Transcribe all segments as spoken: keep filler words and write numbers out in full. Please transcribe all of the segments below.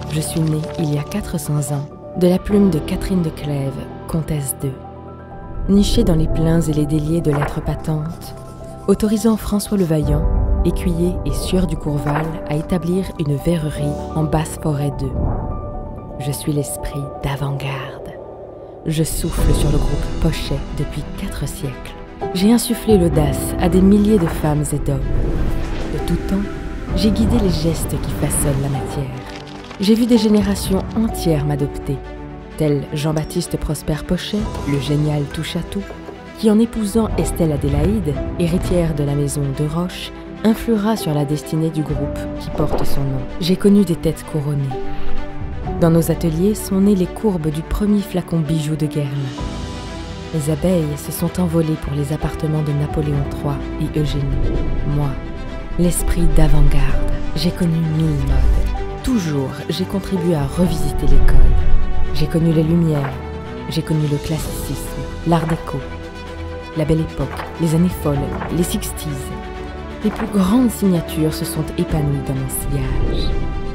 Je suis née il y a quatre cents ans, de la plume de Catherine de Clèves, comtesse d'Eu. Nichée dans les pleins et les déliés de lettres patentes, autorisant François le Vaillant, écuyer et sieur du Courval, à établir une verrerie en basse forêt d'Eu. Je suis l'esprit d'avant-garde. Je souffle sur le groupe Pochet depuis quatre siècles. J'ai insufflé l'audace à des milliers de femmes et d'hommes. De tout temps, j'ai guidé les gestes qui façonnent la matière. J'ai vu des générations entières m'adopter, tel Jean-Baptiste Prosper Pochet, le génial touche-à-tout, qui en épousant Estelle Adélaïde, héritière de la maison de Roche, influera sur la destinée du groupe qui porte son nom. J'ai connu des têtes couronnées. Dans nos ateliers sont nées les courbes du premier flacon bijou de Guerlain. Les abeilles se sont envolées pour les appartements de Napoléon trois et Eugénie. Moi, l'esprit d'avant-garde, j'ai connu mille modes. Toujours, j'ai contribué à revisiter l'école. J'ai connu les Lumières, j'ai connu le classicisme, l'art déco, la Belle Époque, les années folles, les sixties. Les plus grandes signatures se sont épanouies dans mon sillage.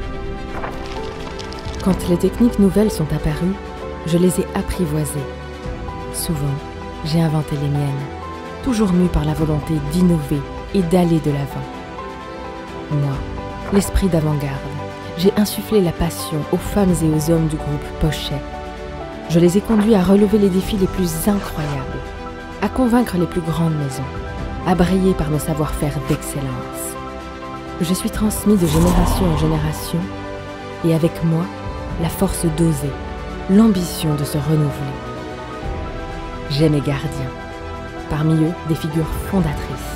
Quand les techniques nouvelles sont apparues, je les ai apprivoisées. Souvent, j'ai inventé les miennes, toujours mue par la volonté d'innover et d'aller de l'avant. Moi, l'esprit d'avant-garde, j'ai insufflé la passion aux femmes et aux hommes du groupe Pochet. Je les ai conduits à relever les défis les plus incroyables, à convaincre les plus grandes maisons, à briller par nos savoir-faire d'excellence. Je suis transmis de génération en génération, et avec moi, la force d'oser, l'ambition de se renouveler. J'ai mes gardiens, parmi eux des figures fondatrices.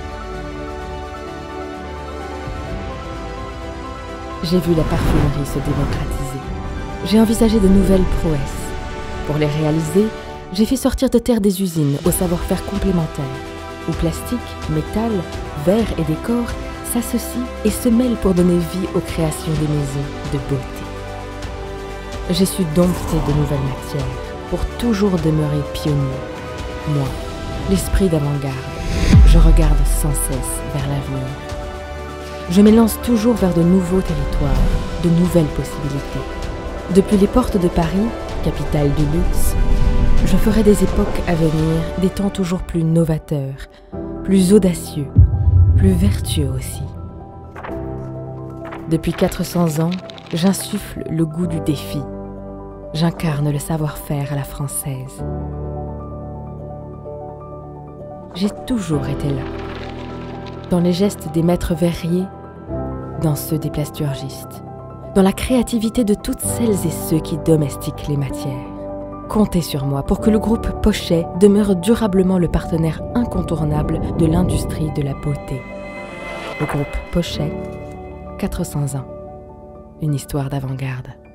J'ai vu la parfumerie se démocratiser. J'ai envisagé de nouvelles prouesses. Pour les réaliser, j'ai fait sortir de terre des usines au savoir-faire complémentaire, où plastique, métal, verre et décor s'associent et se mêlent pour donner vie aux créations des maisons de beauté. J'ai su dompter de nouvelles matières pour toujours demeurer pionnier. Moi, l'esprit d'avant-garde, je regarde sans cesse vers l'avenir. Je m'élance toujours vers de nouveaux territoires, de nouvelles possibilités. Depuis les portes de Paris, capitale du luxe, je ferai des époques à venir des temps toujours plus novateurs, plus audacieux, plus vertueux aussi. Depuis quatre cents ans, j'insuffle le goût du défi. J'incarne le savoir-faire à la française. J'ai toujours été là, dans les gestes des maîtres verriers, dans ceux des plasturgistes, dans la créativité de toutes celles et ceux qui domestiquent les matières. Comptez sur moi pour que le groupe Pochet demeure durablement le partenaire incontournable de l'industrie de la beauté. Le groupe Pochet, quatre cents ans, une histoire d'avant-garde.